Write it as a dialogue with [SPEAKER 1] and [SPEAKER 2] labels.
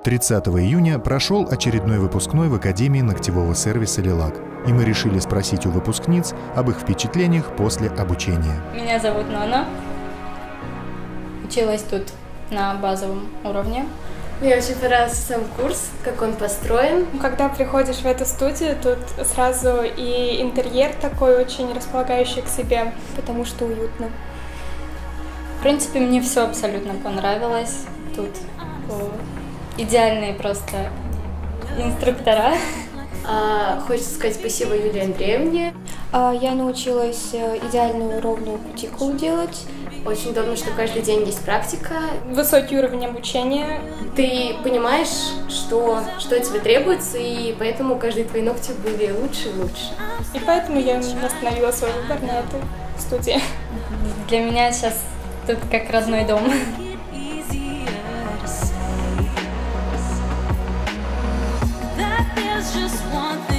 [SPEAKER 1] 30 июня прошел очередной выпускной в Академии ногтевого сервиса «Лилак». И мы решили спросить у выпускниц об их впечатлениях после обучения.
[SPEAKER 2] Меня зовут Нана. Училась тут на базовом уровне.
[SPEAKER 3] Мне очень понравился сам курс, как он построен.
[SPEAKER 4] Когда приходишь в эту студию, тут сразу и интерьер такой очень располагающий к себе, потому что уютно.
[SPEAKER 2] В принципе, мне все абсолютно понравилось. Тут идеальные просто инструктора.
[SPEAKER 3] Хочется сказать спасибо Юлии Андреевне.
[SPEAKER 4] Я научилась идеальную ровную кутикулу делать.
[SPEAKER 3] Очень удобно, что каждый день есть практика.
[SPEAKER 4] Высокий уровень обучения.
[SPEAKER 3] Ты понимаешь, что от тебя требуется, и поэтому каждые твои ногти были лучше и лучше.
[SPEAKER 4] И поэтому я остановила свой выбор на этой студии.
[SPEAKER 2] Для меня сейчас тут как родной дом.
[SPEAKER 5] Just one thing.